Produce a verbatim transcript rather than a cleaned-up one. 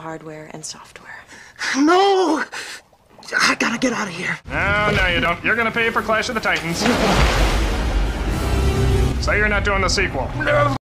hardware and software. No! I gotta get out of here. No, no, you don't. You're gonna pay for Clash of the Titans. Say you're not doing the sequel.